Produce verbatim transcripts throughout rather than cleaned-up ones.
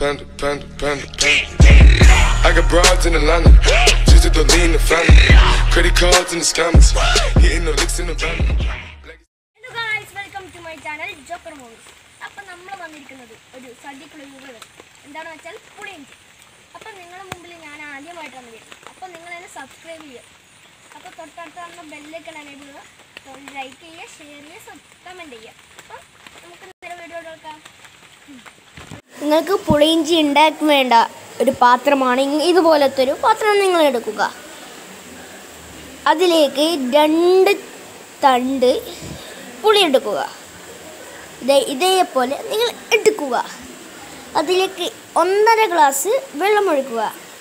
panda, panda, panda, panda. I got broads in Atlanta, just to lean the family. Credit cards in the scammers, hitting the licks in the van. Hello guys, welcome to my channel Joker Movies. അപ്പോൾ നമ്മൾ വന്നിരിക്കുന്നത് ഒരു സദ്യക്കുള്ള YouTuber എന്താണെന്ന് വെച്ചാൽ പുളിയിഞ്ചി. അപ്പോൾ നിങ്ങളുടെ മുമ്പിൽ ഞാൻ ആദ്യമായിട്ടാണ് വരുന്നത്. അപ്പോൾ നിങ്ങൾ എന്നെ സബ്സ്ക്രൈബ് ചെയ്യുക. അപ്പോൾ തൊട്ടടുത്ത് കാണുന്ന ബെല്ലൈക്കൺ എനേബിൾ ചെയ്യുക, ലൈക്ക് ചെയ്യുക, ഷെയർ ചെയ്യുക, കമൻറ്റ് ചെയ്യുക. അപ്പോൾ നമുക്ക് നേരെ വീഡിയോ എടുക്കാം. നിങ്ങൾക്ക് പുളിയിഞ്ചി ഉണ്ടാക്കാൻ വേണ്ട ഒരു പാത്രമാണ് ഇതുപോലത്തെ ഒരു പാത്രം നിങ്ങൾ എടുക്കുക. അതിലേക്ക് രണ്ട് തണ്ട് പുളി എടുക്കുക. ഇതേപോലെ നിങ്ങൾ എടുക്കുക. അതിലേക്ക് ഒന്നര ഗ്ലാസ് വെള്ളമൊഴിക്കുക.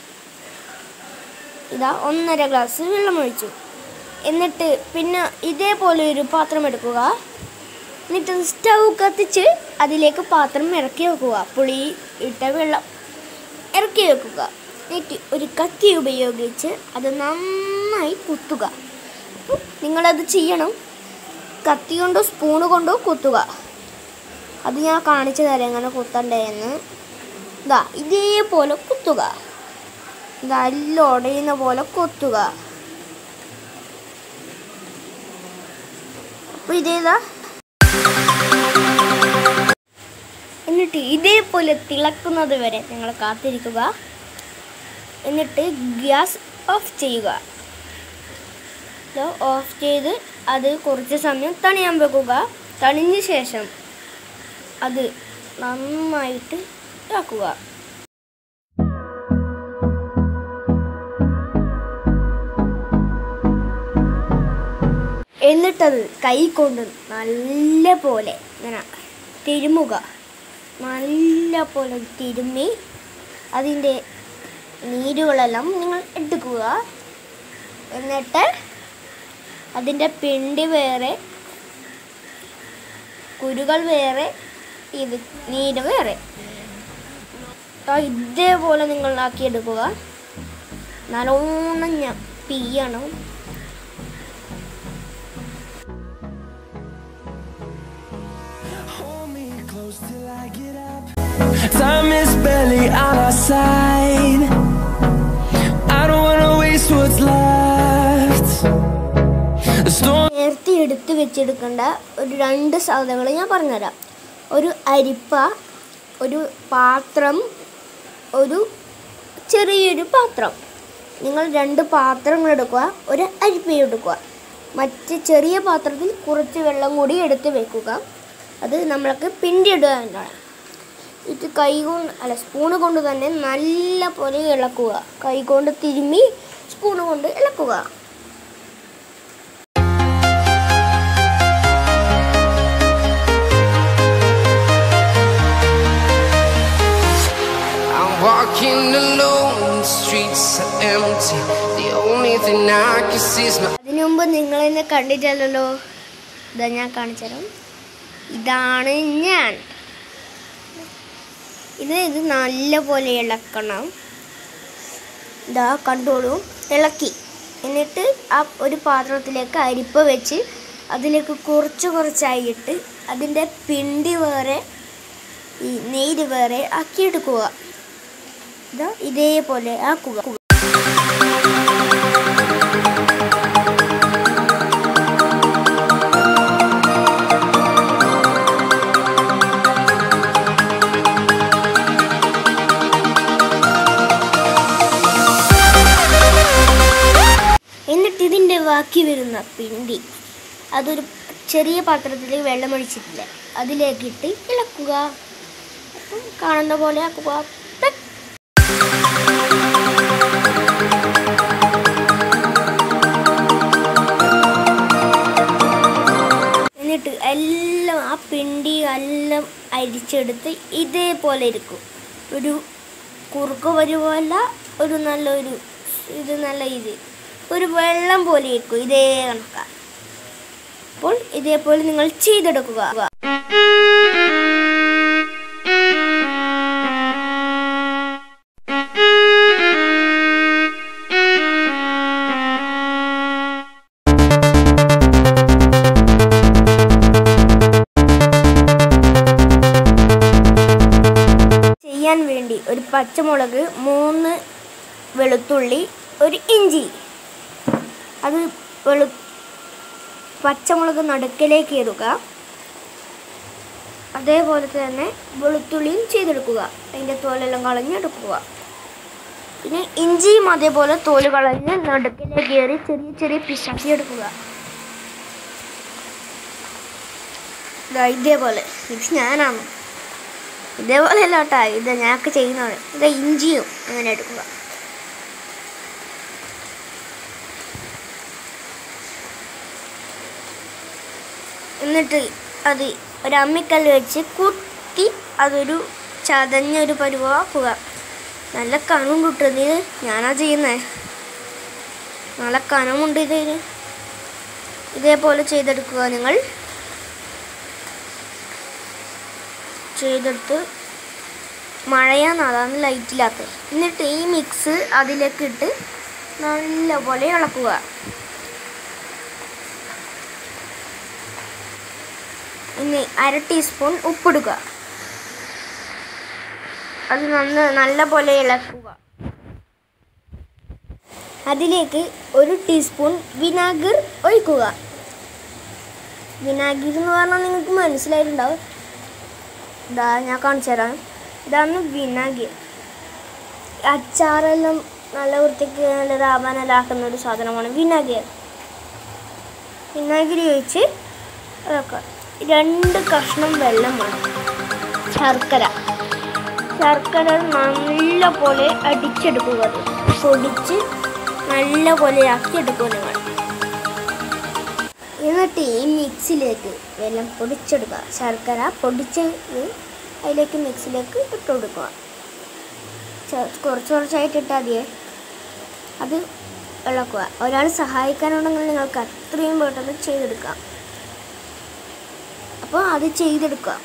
ഇതാ ഒന്നര ഗ്ലാസ് വെള്ളമൊഴിച്ചു. എന്നിട്ട് പിന്നെ ഇതേപോലെ ഒരു പാത്രം എടുക്കുക. എന്നിട്ട് സ്റ്റൗ കത്തിച്ച് അതിലേക്ക് പാത്രം ഇറക്കി വെക്കുക. പുളി ഇട്ട വെള്ളം ഇറക്കി വെക്കുക. എന്നിട്ട് ഒരു കത്തി ഉപയോഗിച്ച് അത് നന്നായി കുത്തുക. അപ്പോൾ നിങ്ങളത് ചെയ്യണം. കത്തി കൊണ്ടോ സ്പൂണ് കൊണ്ടോ കുത്തുക. അത് ഞാൻ കാണിച്ചു തരാം എങ്ങനെ കുത്തണ്ടേന്ന്. ഇതാ ഇതേപോലെ കുത്തുക. ഇതാ എല്ലാം ഉടയുന്ന പോലെ കുത്തുക. അപ്പോൾ ഇതേതാ. എന്നിട്ട് ഇതേപോലെ തിളക്കുന്നത് വരെ നിങ്ങൾ കാത്തിരിക്കുക. എന്നിട്ട് ഗ്യാസ് ഓഫ് ചെയ്യുക. ഓഫ് ചെയ്ത് അത് കുറച്ച് സമയം തണിയാൻ വെക്കുക. തണിഞ്ഞ ശേഷം അത് നന്നായിട്ട് ഇളക്കുക. എന്നിട്ടത് കൈ കൊണ്ട് നല്ല പോലെ ഇങ്ങനെ തിരുമുക. നല്ല പോലെ തിരുമ്മി അതിൻ്റെ നീരുകളെല്ലാം നിങ്ങൾ എടുക്കുക. എന്നിട്ട് അതിൻ്റെ പിണ്ടി വേറെ, കുരുകൾ വേറെ, ഇത് നീര് വേറെ ഇതേപോലെ നിങ്ങൾ ആക്കിയെടുക്കുക. നല്ലോണം ഞാൻ പിയ്യണം. Time is barely on our side. I don't wanna waste what's left. നേരത്തെ എടുത്ത് വെച്ചെടുക്കേണ്ട ഒരു രണ്ട് സാധനങ്ങൾ ഞാൻ പറഞ്ഞുതരാം. ഒരു അരിപ്പ, ഒരു പാത്രം, ഒരു ചെറിയൊരു പാത്രം. നിങ്ങൾ രണ്ട് പാത്രങ്ങൾ എടുക്കുക, ഒരു അരിപ്പ എടുക്കുക. മറ്റ് ചെറിയ പാത്രത്തിൽ കുറച്ച് വെള്ളം കൂടി എടുത്ത് വെക്കുക. അത് നമ്മൾക്ക് പിണ്ടിയിടുകയാണ്. ഇത് കൈ കൊണ്ട് അല്ല സ്പൂണ് കൊണ്ട് തന്നെ നല്ല പോലെ ഇളക്കുക. കൈ കൊണ്ട് തിരുമ്മി സ്പൂണ് കൊണ്ട് ഇളക്കുക. Walking alone, the streets are empty. The only thing I can see is my. അതിനു മുമ്പ് നിങ്ങളെന്നെ കണ്ടിട്ടല്ലോ. ഇതാ ഞാൻ കാണിച്ചു തരാം. ഇതാണ് ഞാൻ. ഇത് ഇത് നല്ല പോലെ ഇളക്കണം. ഇതാ കണ്ടോളൂ, ഇളക്കി. എന്നിട്ട് ആ ഒരു പാത്രത്തിലേക്ക് അരിപ്പ വെച്ച് അതിലേക്ക് കുറച്ച് കുറച്ചായിട്ട് അതിൻ്റെ പിണ്ടി വേറെ ഈ നീര് വേറെ ആക്കിയെടുക്കുക. ഇതാ ഇതേപോലെ ആക്കുക. എന്നിട്ട് ഇതിൻ്റെ ബാക്കി വരുന്ന പിണ്ടി അതൊരു ചെറിയ പാത്രത്തിൽ വെള്ളമൊഴിച്ചിട്ടില്ല അതിലേക്കിട്ട് ഇളക്കുക. അപ്പം കാണുന്ന പോലെ ആക്കുക. എന്നിട്ട് എല്ലാം ആ പിണ്ടി എല്ലാം അരിച്ചെടുത്ത് ഇതേപോലെ ഇരിക്കും. ഒരു കുറുക്ക് വരുമല്ല, ഒരു നല്ലൊരു ഇത് നല്ല ഇത് ഒരു വെള്ളം പോലെ ഇരിക്കും. ഇതേ കണക്കാണ്. അപ്പോൾ ഇതേപോലെ നിങ്ങൾ ചെയ്തെടുക്കുക. അരിയാൻ വേണ്ടി ഒരു പച്ചമുളക്, മൂന്ന് വെളുത്തുള്ളി, ഒരു ഇഞ്ചി. അത് വെളു പച്ചമുളക് നടുക്കിലേക്ക് ഇടുക. അതേപോലെ തന്നെ വെളുത്തുള്ളിയും ചെയ്തെടുക്കുക. അതിൻ്റെ തോലെല്ലാം കളഞ്ഞെടുക്കുക. പിന്നെ ഇഞ്ചിയും അതേപോലെ തോല് കളഞ്ഞ് നടുക്കിലേക്ക് കയറി ചെറിയ ചെറിയ പിശാക്കി എടുക്കുക. ഇതേപോലെ ഇത് ഞാനാണ് ഇതേപോലെ അല്ല കേട്ടോ, ഇത് ഞാനൊക്കെ ചെയ്യുന്നതാണ്. ഇത് ഇഞ്ചിയും അങ്ങനെ എടുക്കുക. എന്നിട്ട് അത് ഒരു അമ്മിക്കല്ല് വെച്ച് കുത്തി അതൊരു ചതഞ്ഞൊരു പരുവാക്കുക. നല്ല കനം കിട്ടുന്നത് ഞാനാ ചെയ്യുന്നത്. നല്ല കനമുണ്ട് ഇതിന്. ഇതേപോലെ ചെയ്തെടുക്കുക. നിങ്ങൾ ചെയ്തെടുത്ത് മഴയാന്ന് അതാണ് ലൈറ്റില്ലാത്തത്. എന്നിട്ട് ഈ മിക്സ് അതിലേക്ക് ഇട്ട് നല്ലപോലെ ഇളക്കുക. ഇനി അര ടീസ്പൂൺ ഉപ്പിടുക. അത് നന്ന നല്ല പോലെ ഇളക്കുക. അതിലേക്ക് ഒരു ടീസ്പൂൺ വിനാഗിർ ഒഴിക്കുക. വിനാഗിർ എന്ന് പറഞ്ഞാൽ നിങ്ങൾക്ക് മനസ്സിലായിട്ടുണ്ടാവും. ഇതാ ഞാൻ കാണിച്ചു തരാം. ഇതാണ് വിനാഗിർ. അച്ചാറെല്ലാം നല്ല വൃത്തിക്ക് നല്ല രാമാനെല്ലാം ആക്കുന്ന ഒരു സാധനമാണ് വിനാഗിർ. വിനാഗിരി ഒഴിച്ച് ഇളക്കുക. രണ്ട് കഷ്ണം വെള്ളമാണ്. ശർക്കര ശർക്കര നല്ല പോലെ അടിച്ചെടുക്കുക. അത് പൊടിച്ച് നല്ല പോലെ ആക്കിയെടുക്കുക നിങ്ങൾ. എന്നിട്ട് ഈ മിക്സിലേക്ക് വെള്ളം പൊടിച്ചെടുക്കുക. ശർക്കര പൊടിച്ച് അതിലേക്ക് മിക്സിലേക്ക് ഇട്ട് കൊടുക്കുക. കുറച്ച് കുറച്ചായിട്ട് ഇട്ടാൽ മതിയേ. അത് ഇളക്കുക. ഒരാൾ സഹായിക്കാനുണ്ടെങ്കിൽ നിങ്ങൾക്ക് അത്രയും പെട്ടെന്ന് ചെയ്തെടുക്കാം. അപ്പോൾ അത് ചെയ്തെടുക്കുക.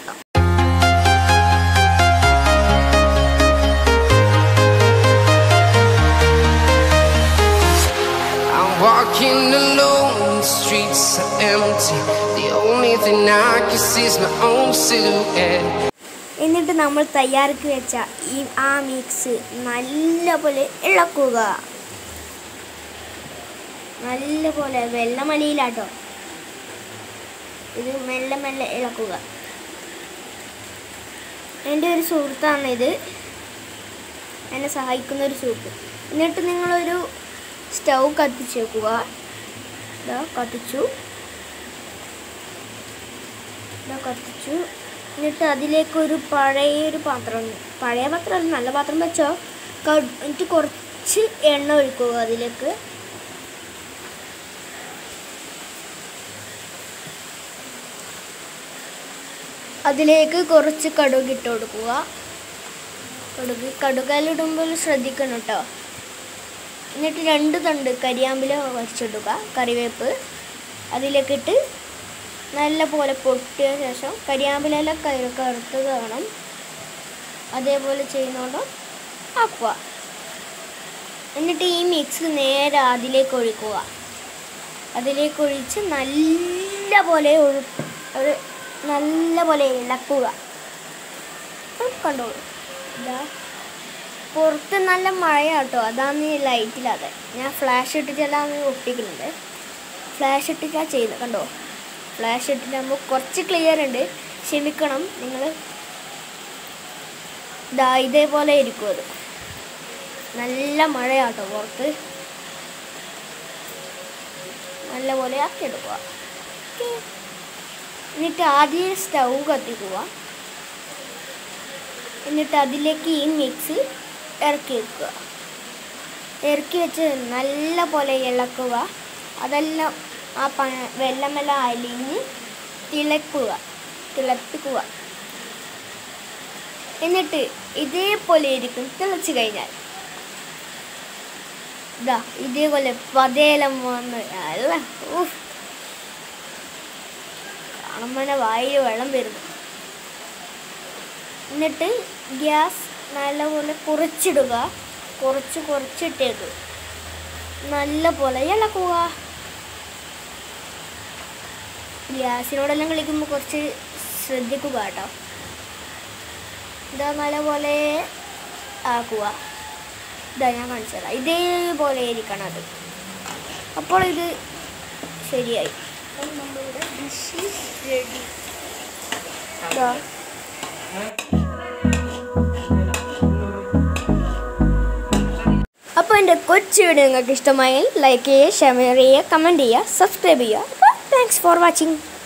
Walking alone, the streets are empty. The only thing I can see is my own silhouette. എന്നിട്ട് നമ്മൾ തയ്യാറാക്കി വെച്ച ഈ ആ മിക്സ് നല്ലപോലെ ഇളക്കുക. നല്ലപോലെ വെള്ളമലിയിലാട്ടോ. ഇത് മെല്ലെ മെല്ലെ ഇളക്കുക. എൻ്റെ ഒരു സുഹൃത്താണിത്, എന്നെ സഹായിക്കുന്ന ഒരു സുഹൃത്ത്. എന്നിട്ട് നിങ്ങളൊരു സ്റ്റൗ കത്തിച്ച് വെക്കുക. ഇതാ കത്തിച്ചു ഇതാ കത്തിച്ചു എന്നിട്ട് അതിലേക്കൊരു പഴയൊരു പാത്രം, പഴയ പാത്രം നല്ല പാത്രം വെച്ചോ. എന്നിട്ട് കുറച്ച് എണ്ണ ഒഴിക്കുക അതിലേക്ക്. അതിലേക്ക് കുറച്ച് കടുക് ഇട്ട് കൊടുക്കുക. കടുക് കടുകയിലിടുമ്പോൾ ശ്രദ്ധിക്കണം കേട്ടോ. എന്നിട്ട് രണ്ട് തണ്ട് കരിയാമ്പില വച്ചിടുക. കറിവേപ്പ് അതിലേക്കിട്ട് നല്ല പോലെ പൊട്ടിയ ശേഷം കരിയാമ്പില കയറി കറുത്തത് വേണം. അതേപോലെ ചെയ്യുന്നതുകൊണ്ട് ആക്കുക. എന്നിട്ട് ഈ മിക്സ് നേരെ അതിലേക്ക് ഒഴിക്കുക. അതിലേക്ക് ഒഴിച്ച് നല്ല പോലെ ഒരു നല്ല പോലെ ഇളക്കുക. കണ്ടോളൂ. ഇതാ പുറത്ത് നല്ല മഴയാട്ടോ, അതാണ് ഈ ലൈറ്റില്ലാതെ. ഞാൻ ഫ്ലാഷ് ഇട്ടിട്ടെല്ലാം ഒട്ടിക്കുന്നുണ്ട്. ഫ്ലാഷ് ഇട്ടിട്ടാണ് ചെയ്യുന്നത്. കണ്ടോ, ഫ്ലാഷ് ഇട്ടിട്ടാകുമ്പോൾ കുറച്ച് ക്ലിയർ ഉണ്ട്, ക്ഷമിക്കണം നിങ്ങൾ. ഇതാ ഇതേപോലെ ഇരിക്കും. അത് നല്ല മഴയാട്ടോ പുറത്ത്. നല്ല പോലെ ആക്കിയെടുക്കുക. എന്നിട്ട് ആദ്യം സ്റ്റൗ കത്തിക്കുക. എന്നിട്ട് അതിലേക്ക് ഈ മിക്സ് ഇറക്കി വെക്കുക. ഇറക്കി വെച്ച് നല്ല പോലെ ഇളക്കുക. അതെല്ലാം ആ പ വെള്ളമെല്ലാം അലിഞ്ഞ് തിളക്കുക തിളപ്പിക്കുക. എന്നിട്ട് ഇതേപോലെ ഇരിക്കും. തിളച്ച് കഴിഞ്ഞാൽ ഇതാ ഇതേപോലെ പതേലം വന്ന് അല്ല ഊഫ് കാണുമ്പോൾ വായിൽ വെള്ളം വരുന്നു. എന്നിട്ട് ഗ്യാസ് നല്ലപോലെ കുറച്ചിടുക. കുറച്ച് കുറച്ചിട്ടേക്ക് നല്ല പോലെ ഇളക്കുക. ഗ്യാസിനോടെല്ലാം കളിക്കുമ്പോൾ കുറച്ച് ശ്രദ്ധിക്കുക കേട്ടോ. ഇതാ നല്ലപോലെ ആക്കുക. ഇതാ ഞാൻ കാണിച്ചു തരാം. ഇതേപോലെ ഇരിക്കണം അത്. അപ്പോൾ ഇത് ശരിയായി. അപ്പോൾ നമ്മളുടെ ഡിഷ് റെഡി. അപ്പോൾ എൻ്റെ കൊച്ചു വീഡിയോ നിങ്ങൾക്ക് ഇഷ്ടമായാൽ ലൈക്ക് ചെയ്യുക, ഷെയർ ചെയ്യുക, കമൻറ്റ് ചെയ്യുക, സബ്സ്ക്രൈബ് ചെയ്യുക. അപ്പോൾ താങ്ക്സ് ഫോർ വാച്ചിങ്.